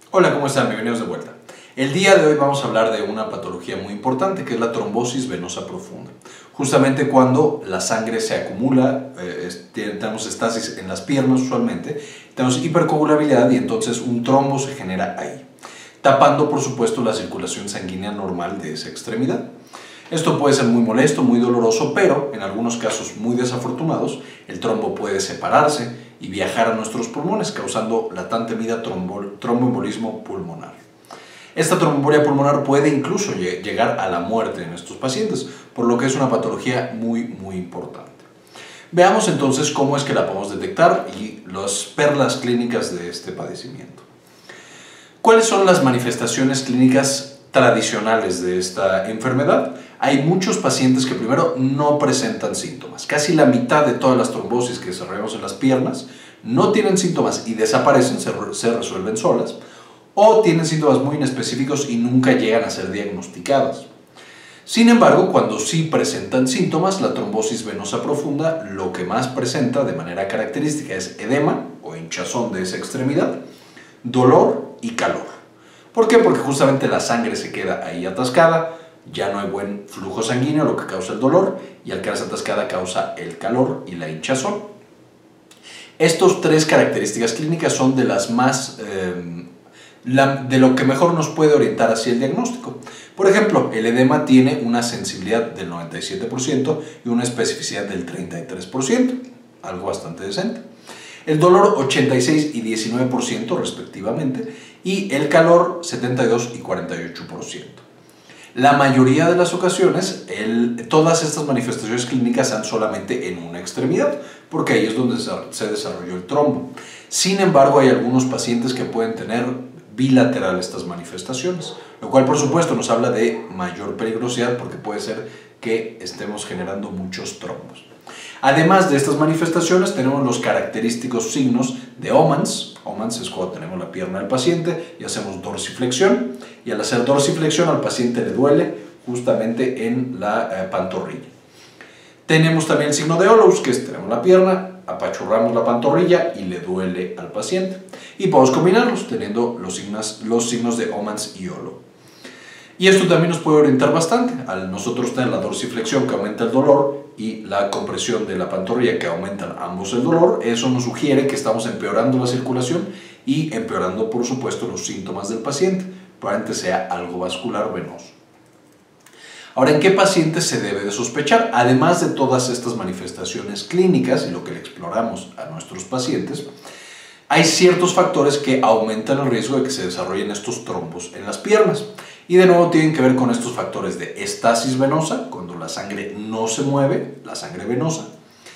Hola, ¿cómo están? Bienvenidos de vuelta. El día de hoy vamos a hablar de una patología muy importante que es la trombosis venosa profunda. Justamente cuando la sangre se acumula, tenemos estasis en las piernas usualmente, tenemos hipercoagulabilidad y entonces un trombo se genera ahí, tapando por supuesto la circulación sanguínea normal de esa extremidad. Esto puede ser muy molesto, muy doloroso, pero en algunos casos muy desafortunados, el trombo puede separarse y viajar a nuestros pulmones, causando la tan temida tromboembolismo pulmonar. Esta tromboembolia pulmonar puede incluso llegar a la muerte en estos pacientes, por lo que es una patología muy importante. Veamos entonces cómo es que la podemos detectar y las perlas clínicas de este padecimiento. ¿Cuáles son las manifestaciones clínicas tradicionales de esta enfermedad? Hay muchos pacientes que primero no presentan síntomas. Casi la mitad de todas las trombosis que desarrollamos en las piernas no tienen síntomas y desaparecen, se resuelven solas, o tienen síntomas muy inespecíficos y nunca llegan a ser diagnosticadas. Sin embargo, cuando sí presentan síntomas, la trombosis venosa profunda lo que más presenta de manera característica es edema o hinchazón de esa extremidad, dolor y calor. ¿Por qué? Porque justamente la sangre se queda ahí atascada, ya no hay buen flujo sanguíneo, lo que causa el dolor, y al quedarse atascada causa el calor y la hinchazón. Estas tres características clínicas son de las más, de lo que mejor nos puede orientar hacia el diagnóstico. Por ejemplo, el edema tiene una sensibilidad del 97% y una especificidad del 33%, algo bastante decente. El dolor 86 y 19% respectivamente, y el calor 72 y 48%. La mayoría de las ocasiones, todas estas manifestaciones clínicas están solamente en una extremidad, porque ahí es donde se desarrolló el trombo. Sin embargo, hay algunos pacientes que pueden tener bilateral estas manifestaciones, lo cual por supuesto nos habla de mayor peligrosidad porque puede ser que estemos generando muchos trombos. Además de estas manifestaciones, tenemos los característicos signos de Omans. Omans es cuando tenemos la pierna del paciente y hacemos dorsiflexión, y al hacer dorsiflexión al paciente le duele justamente en la pantorrilla. Tenemos también el signo de Olous, que es tenemos la pierna, apachurramos la pantorrilla y le duele al paciente. Y podemos combinarlos teniendo los signos de Omans y Olo. Y esto también nos puede orientar bastante. Al nosotros tener la dorsiflexión que aumenta el dolor y la compresión de la pantorrilla que aumentan ambos el dolor, eso nos sugiere que estamos empeorando la circulación y empeorando por supuesto los síntomas del paciente. Probablemente sea algo vascular venoso. Ahora, ¿en qué pacientes se debe de sospechar? Además de todas estas manifestaciones clínicas y lo que le exploramos a nuestros pacientes, hay ciertos factores que aumentan el riesgo de que se desarrollen estos trombos en las piernas. Y de nuevo tienen que ver con estos factores de estasis venosa, cuando la sangre no se mueve, la sangre venosa.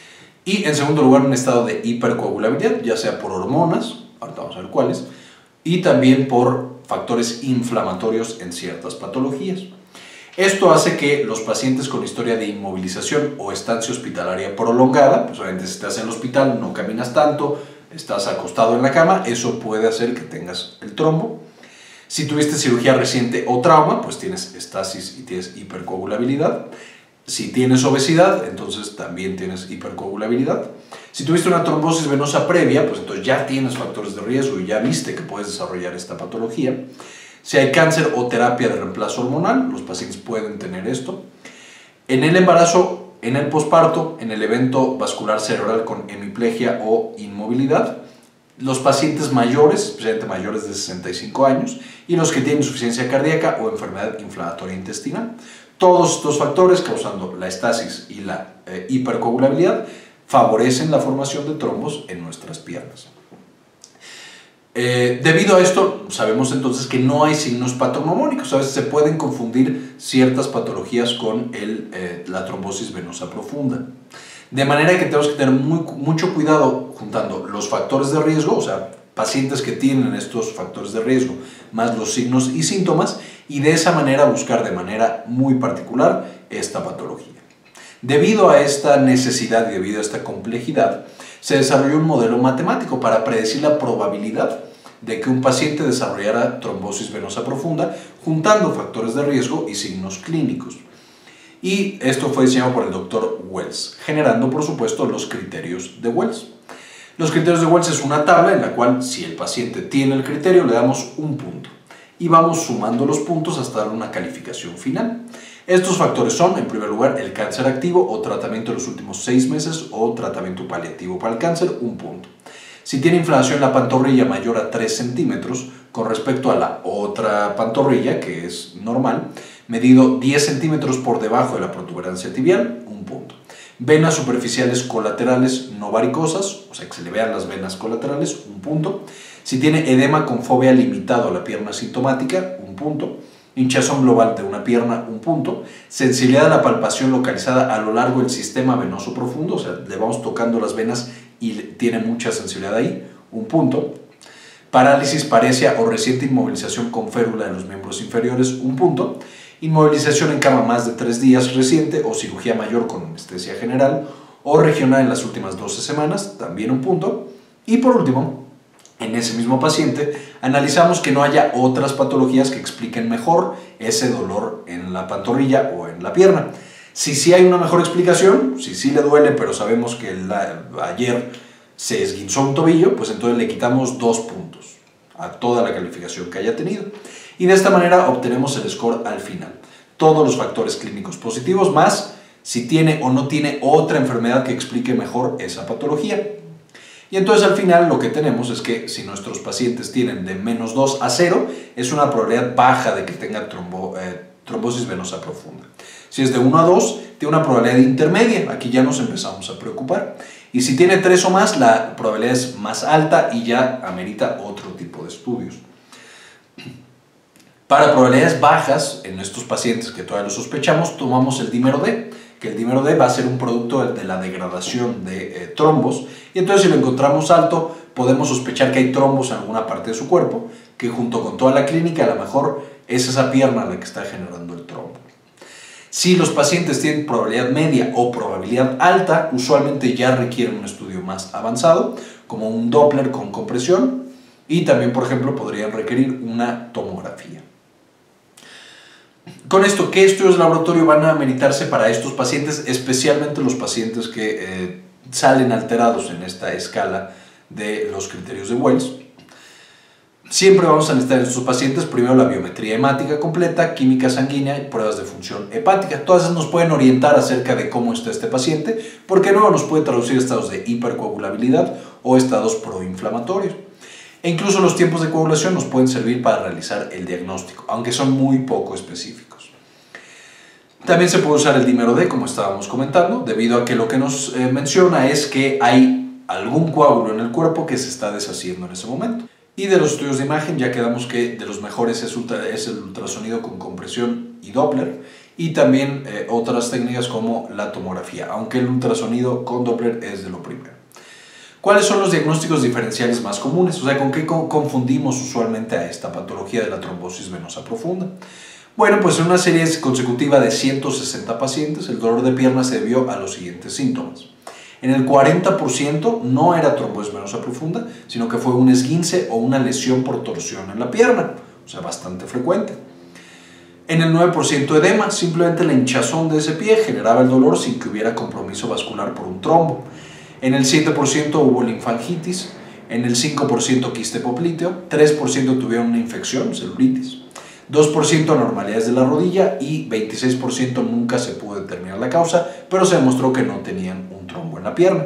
Y en segundo lugar, un estado de hipercoagulabilidad, ya sea por hormonas, ahorita vamos a ver cuáles, y también por factores inflamatorios en ciertas patologías. Esto hace que los pacientes con historia de inmovilización o estancia hospitalaria prolongada, pues obviamente si estás en el hospital, no caminas tanto, estás acostado en la cama, eso puede hacer que tengas el trombo. Si tuviste cirugía reciente o trauma, pues tienes estasis y tienes hipercoagulabilidad. Si tienes obesidad, entonces también tienes hipercoagulabilidad. Si tuviste una trombosis venosa previa, pues entonces ya tienes factores de riesgo y ya viste que puedes desarrollar esta patología. Si hay cáncer o terapia de reemplazo hormonal, los pacientes pueden tener esto. En el embarazo, en el posparto, en el evento vascular cerebral con hemiplegia o inmovilidad, los pacientes mayores, especialmente mayores de 65 años, y los que tienen insuficiencia cardíaca o enfermedad inflamatoria intestinal. Todos estos factores, causando la estasis y la hipercoagulabilidad, favorecen la formación de trombos en nuestras piernas. Debido a esto, sabemos entonces que no hay signos patognomónicos. A veces se pueden confundir ciertas patologías con la trombosis venosa profunda. De manera que tenemos que tener mucho cuidado juntando los factores de riesgo, o sea, pacientes que tienen estos factores de riesgo, más los signos y síntomas, y de esa manera buscar de manera muy particular esta patología. Debido a esta necesidad y debido a esta complejidad, se desarrolló un modelo matemático para predecir la probabilidad de que un paciente desarrollara trombosis venosa profunda, juntando factores de riesgo y signos clínicos. Y esto fue diseñado por el Dr. Wells, generando por supuesto los criterios de Wells. Los criterios de Wells es una tabla en la cual, si el paciente tiene el criterio, le damos un punto. Y vamos sumando los puntos hasta dar una calificación final. Estos factores son, en primer lugar, el cáncer activo o tratamiento en los últimos 6 meses o tratamiento paliativo para el cáncer, un punto. Si tiene inflamación en la pantorrilla mayor a 3 centímetros con respecto a la otra pantorrilla, que es normal, medido 10 centímetros por debajo de la protuberancia tibial, un punto. Venas superficiales colaterales no varicosas, o sea que se le vean las venas colaterales, un punto. Si tiene edema con fovea limitado a la pierna sintomática, un punto. Hinchazón global de una pierna, un punto. Sensibilidad a la palpación localizada a lo largo del sistema venoso profundo, o sea, le vamos tocando las venas y tiene mucha sensibilidad ahí, un punto. Parálisis, paresia o reciente inmovilización con férula en los miembros inferiores, un punto. Inmovilización en cama más de 3 días reciente o cirugía mayor con anestesia general o regional en las últimas 12 semanas, también un punto. Y por último, en ese mismo paciente, analizamos que no haya otras patologías que expliquen mejor ese dolor en la pantorrilla o en la pierna. Si sí hay una mejor explicación, si sí le duele, pero sabemos que ayer se esguinzó un tobillo, pues entonces le quitamos 2 puntos a toda la calificación que haya tenido. Y de esta manera obtenemos el score al final. Todos los factores clínicos positivos más si tiene o no tiene otra enfermedad que explique mejor esa patología. Y entonces al final lo que tenemos es que si nuestros pacientes tienen de -2 a 0, es una probabilidad baja de que tenga trombosis venosa profunda. Si es de 1 a 2, tiene una probabilidad intermedia, aquí ya nos empezamos a preocupar. Y si tiene 3 o más, la probabilidad es más alta y ya amerita otro tipo de estudios. Para probabilidades bajas, en estos pacientes que todavía lo sospechamos, tomamos el dímero D, que el dímero D va a ser un producto de la degradación de trombos, y entonces si lo encontramos alto, podemos sospechar que hay trombos en alguna parte de su cuerpo, que junto con toda la clínica a lo mejor es esa pierna la que está generando el trombo. Si los pacientes tienen probabilidad media o probabilidad alta, usualmente ya requieren un estudio más avanzado, como un Doppler con compresión, y también, por ejemplo, podrían requerir una tomografía. Con esto, ¿qué estudios de laboratorio van a ameritarse para estos pacientes, especialmente los pacientes que salen alterados en esta escala de los criterios de Wells? Siempre vamos a necesitar en estos pacientes primero la biometría hemática completa, química sanguínea y pruebas de función hepática. Todas esas nos pueden orientar acerca de cómo está este paciente, porque luego nos puede traducir estados de hipercoagulabilidad o estados proinflamatorios. E incluso los tiempos de coagulación nos pueden servir para realizar el diagnóstico, aunque son muy poco específicos. También se puede usar el dímero D, como estábamos comentando, debido a que lo que nos menciona es que hay algún coágulo en el cuerpo que se está deshaciendo en ese momento. Y de los estudios de imagen ya quedamos que de los mejores es el ultrasonido con compresión y Doppler, y también otras técnicas como la tomografía, aunque el ultrasonido con Doppler es de lo primero. ¿Cuáles son los diagnósticos diferenciales más comunes? O sea, ¿con qué confundimos usualmente a esta patología de la trombosis venosa profunda? Bueno, pues en una serie consecutiva de 160 pacientes, el dolor de pierna se debió a los siguientes síntomas. En el 40% no era trombosis venosa profunda, sino que fue un esguince o una lesión por torsión en la pierna, o sea, bastante frecuente. En el 9% edema, simplemente la hinchazón de ese pie generaba el dolor sin que hubiera compromiso vascular por un trombo. En el 7% hubo linfangitis, en el 5% quiste popliteo, 3% tuvieron una infección, celulitis, 2% anormalidades de la rodilla y 26% nunca se pudo determinar la causa, pero se demostró que no tenían un trombo en la pierna.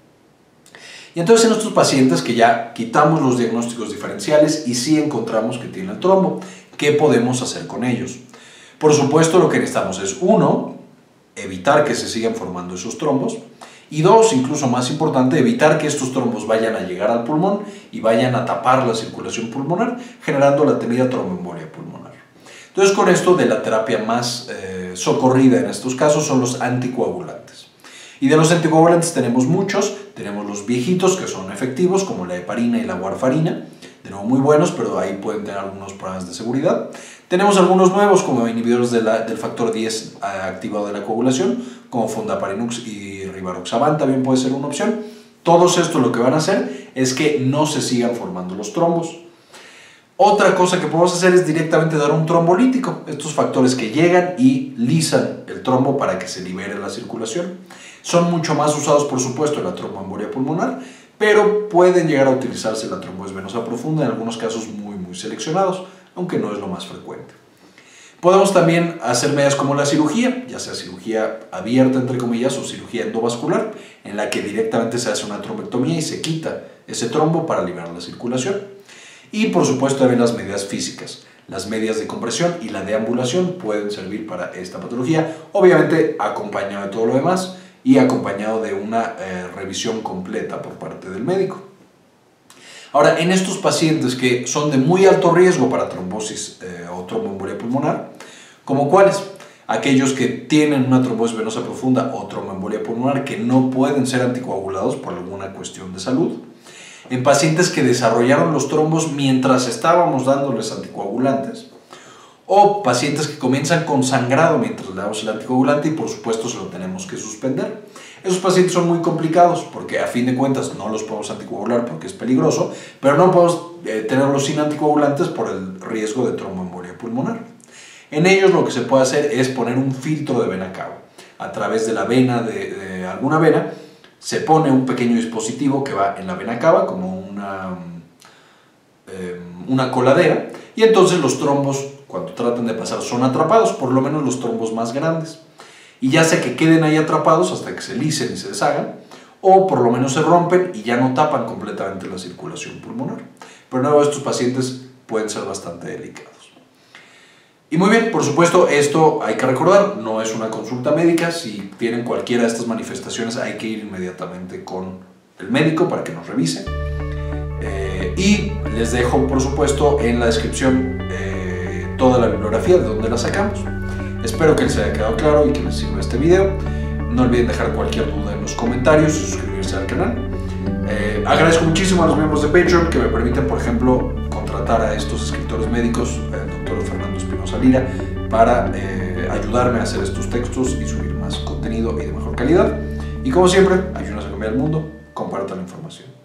Y entonces en estos pacientes que ya quitamos los diagnósticos diferenciales y sí encontramos que tienen el trombo, ¿qué podemos hacer con ellos? Por supuesto, lo que necesitamos es, 1, evitar que se sigan formando esos trombos, y 2, incluso más importante, evitar que estos trombos vayan a llegar al pulmón y vayan a tapar la circulación pulmonar, generando la temida tromboembolia pulmonar. Entonces, con esto de la terapia más socorrida en estos casos son los anticoagulantes. Y de los anticoagulantes tenemos muchos, tenemos los viejitos que son efectivos, como la heparina y la warfarina, de nuevo muy buenos, pero ahí pueden tener algunos problemas de seguridad. Tenemos algunos nuevos, como inhibidores del factor 10 activado de la coagulación, como fondaparinux y rivaroxaban también puede ser una opción. Todos estos lo que van a hacer es que no se sigan formando los trombos. Otra cosa que podemos hacer es directamente dar un trombolítico, estos factores que llegan y lisan el trombo para que se libere la circulación. Son mucho más usados, por supuesto, en la tromboembolia pulmonar, pero pueden llegar a utilizarse la trombosis venosa profunda en algunos casos muy seleccionados, aunque no es lo más frecuente. Podemos también hacer medidas como la cirugía, ya sea cirugía abierta entre comillas o cirugía endovascular, en la que directamente se hace una trombectomía y se quita ese trombo para liberar la circulación. Y por supuesto también las medidas físicas, las medias de compresión y la deambulación pueden servir para esta patología, obviamente acompañado de todo lo demás y acompañado de una revisión completa por parte del médico. Ahora, en estos pacientes que son de muy alto riesgo para trombosis o tromboembolia pulmonar, ¿como cuáles? Aquellos que tienen una trombosis venosa profunda o tromboembolia pulmonar que no pueden ser anticoagulados por alguna cuestión de salud, en pacientes que desarrollaron los trombos mientras estábamos dándoles anticoagulantes, o pacientes que comienzan con sangrado mientras le damos el anticoagulante y por supuesto se lo tenemos que suspender. Esos pacientes son muy complicados porque a fin de cuentas no los podemos anticoagular porque es peligroso, pero no podemos tenerlos sin anticoagulantes por el riesgo de tromboembolia pulmonar. En ellos lo que se puede hacer es poner un filtro de vena cava. A través de la vena, de alguna vena, se pone un pequeño dispositivo que va en la vena cava como una coladera, y entonces los trombos cuando tratan de pasar son atrapados, por lo menos los trombos más grandes, y ya sea que queden ahí atrapados hasta que se lisen y se deshagan, o por lo menos se rompen y ya no tapan completamente la circulación pulmonar. Pero no, estos pacientes pueden ser bastante delicados. Y muy bien, por supuesto, esto hay que recordar, no es una consulta médica. Si tienen cualquiera de estas manifestaciones hay que ir inmediatamente con el médico para que nos revise. Y les dejo, por supuesto, en la descripción toda la bibliografía de donde la sacamos. Espero que les haya quedado claro y que les sirva este video. No olviden dejar cualquier duda en los comentarios y suscribirse al canal. Agradezco muchísimo a los miembros de Patreon que me permiten, por ejemplo, contratar a estos escritores médicos, el doctor Fernando Espinosa Lira, para ayudarme a hacer estos textos y subir más contenido y de mejor calidad. Y como siempre, ayúdenos a cambiar el mundo, compartan la información.